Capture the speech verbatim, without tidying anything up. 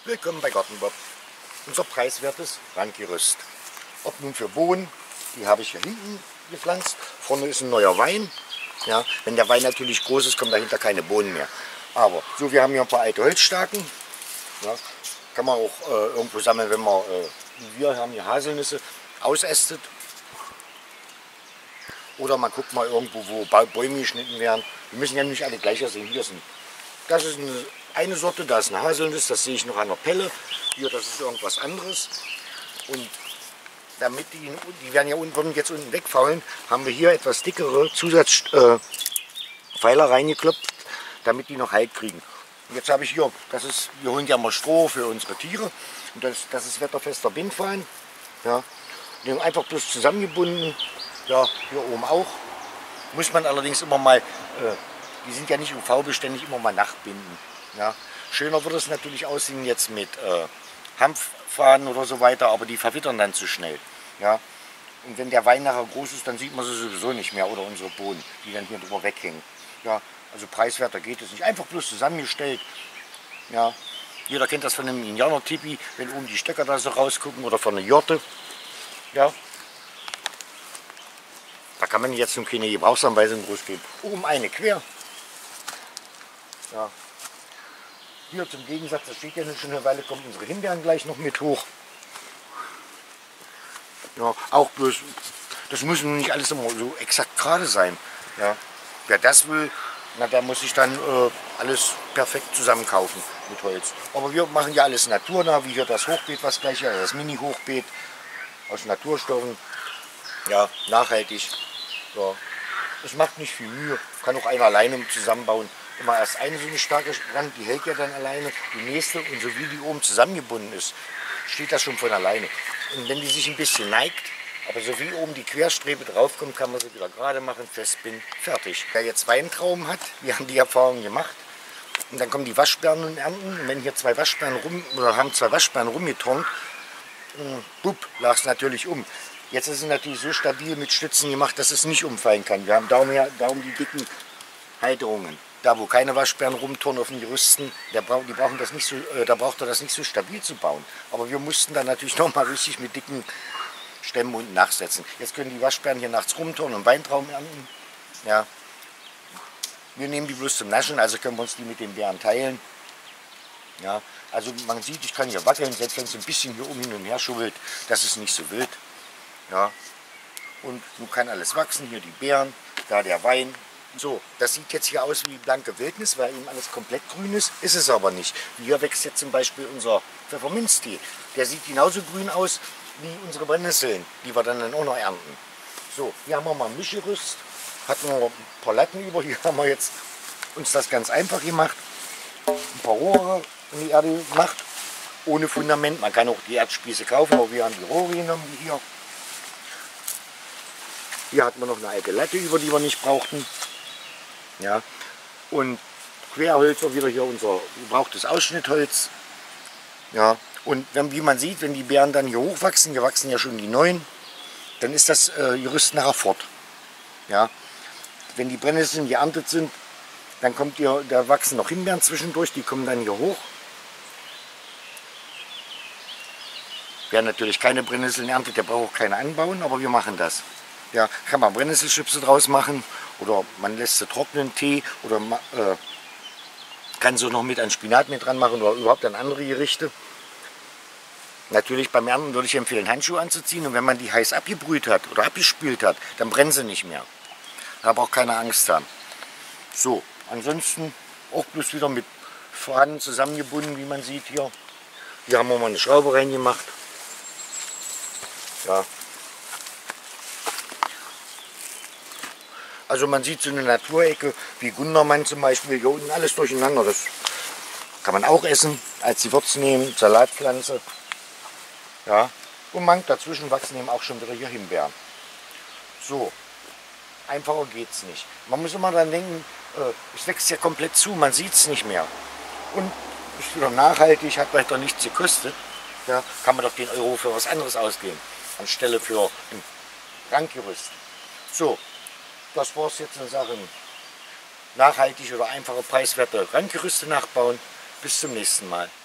Willkommen bei Gartenbob. Unser preiswertes Randgerüst. Ob nun für Bohnen, die habe ich hier hinten gepflanzt. Vorne ist ein neuer Wein. Ja, wenn der Wein natürlich groß ist, kommen dahinter keine Bohnen mehr. Aber so, wir haben hier ein paar alte Holzstaken. Ja, kann man auch äh, irgendwo sammeln, wenn man, äh, wir haben hier Haselnüsse, ausästet. Oder man guckt mal irgendwo, wo Bäume geschnitten werden. Die müssen ja nicht alle gleich aussehen. Hier sind, das ist eine, eine Sorte, da ist eine Haselnuss, das sehe ich noch an der Pelle. Hier, das ist irgendwas anderes. Und damit die, die werden ja unten, jetzt unten wegfallen, haben wir hier etwas dickere Zusatzpfeiler äh, reingeklopft, damit die noch Halt kriegen. Und jetzt habe ich hier, das ist, wir holen ja mal Stroh für unsere Tiere. Und das, das ist wetterfester Bindfaden. Ja, die haben einfach bloß zusammengebunden. Ja, hier oben auch. Muss man allerdings immer mal, äh, die sind ja nicht U V-beständig, immer mal nachbinden. Ja. Schöner wird es natürlich aussehen jetzt mit äh, Hanffaden oder so weiter, aber die verwittern dann zu schnell. Ja. Und wenn der Wein nachher groß ist, dann sieht man sie sowieso nicht mehr, oder unsere Bohnen, die dann hier drüber weghängen. Ja, also preiswerter geht es nicht. Einfach bloß zusammengestellt. Ja. Jeder kennt das von einem Indianer-Tipi, wenn oben die Stöcker da so rausgucken, oder von einer Jorte. Ja. Da kann man jetzt noch keine Gebrauchsanweisung groß geben. Oben eine quer. Ja. Hier zum Gegensatz, das steht ja eine schöne Weile, kommt unsere Himbeeren gleich noch mit hoch. Ja, auch bloß, das muss nun nicht alles immer so exakt gerade sein. Ja. Wer das will, na, der muss sich dann äh, alles perfekt zusammenkaufen mit Holz. Aber wir machen ja alles naturnah, wie hier das Hochbeet, was gleich hier, das Mini-Hochbeet aus Naturstoffen. Ja, nachhaltig. Ja. Es macht nicht viel Mühe, kann auch einer alleine zusammenbauen. Immer erst eine so eine starke Rand, die hält ja dann alleine, die nächste, und so wie die oben zusammengebunden ist, steht das schon von alleine. Und wenn die sich ein bisschen neigt, aber so wie oben die Querstrebe draufkommt, kann man sie wieder gerade machen, festbinden, fertig. Wer jetzt Weintrauben hat, wir haben die Erfahrung gemacht, und dann kommen die Waschbären und ernten, und wenn hier zwei Waschbären rum, oder haben zwei Waschbären rumgeturnt, bupp, lag es natürlich um. Jetzt ist es natürlich so stabil mit Stützen gemacht, dass es nicht umfallen kann. Wir haben darum, her, darum die dicken Halterungen. Da wo keine Waschbären rumturnen auf den Gerüsten, der brauch, die brauchen das nicht so, äh, da braucht er das nicht so stabil zu bauen. Aber wir mussten dann natürlich noch mal richtig mit dicken Stämmen unten nachsetzen. Jetzt können die Waschbären hier nachts rumturnen und Weintrauben ernten. Ja. Wir nehmen die bloß zum Naschen, also können wir uns die mit den Bären teilen. Ja. Also man sieht, ich kann hier wackeln, selbst wenn es ein bisschen hier oben hin und her schubbelt, das ist nicht so wild. Ja. Und nun kann alles wachsen, hier die Beeren, da der Wein. So, das sieht jetzt hier aus wie blanke Wildnis, weil eben alles komplett grün ist, ist es aber nicht. Hier wächst jetzt zum Beispiel unser Pfefferminztee. Der sieht genauso grün aus wie unsere Brennnesseln, die wir dann auch noch ernten. So, hier haben wir mal ein Mischgerüst, hatten wir ein paar Latten über, hier haben wir jetzt uns das ganz einfach gemacht. Ein paar Rohre in die Erde gemacht, ohne Fundament. Man kann auch die Erdspieße kaufen, aber wir haben die Rohre genommen, die hier. Hier hatten wir noch eine alte Latte über, die wir nicht brauchten. Ja. Und Querholz, wieder hier unser gebrauchtes Ausschnittholz. Ja. Und wenn, wie man sieht, wenn die Beeren dann hier hochwachsen, hier wachsen ja schon die neuen, dann ist das äh, Gerüst nachher fort. Ja. Wenn die Brennnesseln geerntet sind, dann kommt hier, da wachsen noch Himbeeren zwischendurch, die kommen dann hier hoch. Wer natürlich keine Brennnesseln erntet, der braucht auch keine anbauen, aber wir machen das. Ja, kann man Brennnesselchips draus machen, oder man lässt sie trocknen, Tee, oder äh, kann so noch mit an Spinat mit dran machen oder überhaupt an andere Gerichte. Natürlich beim Ernten würde ich empfehlen, Handschuhe anzuziehen, und wenn man die heiß abgebrüht hat oder abgespült hat, dann brennen sie nicht mehr. Da braucht keine Angst haben. So, ansonsten auch bloß wieder mit Faden zusammengebunden, wie man sieht hier. Hier haben wir mal eine Schraube reingemacht. Ja. Also man sieht so eine Naturecke wie Gundermann zum Beispiel, hier unten alles durcheinander. Das kann man auch essen, als Gewürz nehmen, Salatpflanze. Ja. Und mank dazwischen wachsen eben auch schon wieder hier Himbeeren. So, einfacher geht es nicht. Man muss immer dran denken, äh, es wächst ja komplett zu, man sieht es nicht mehr. Und ist wieder nachhaltig, hat weiter nichts gekostet. Ja, kann man doch den Euro für was anderes ausgeben, anstelle für ein Randgerüst. So. Das war es jetzt in Sachen nachhaltig oder einfache preiswerte Randgerüste nachbauen. Bis zum nächsten Mal.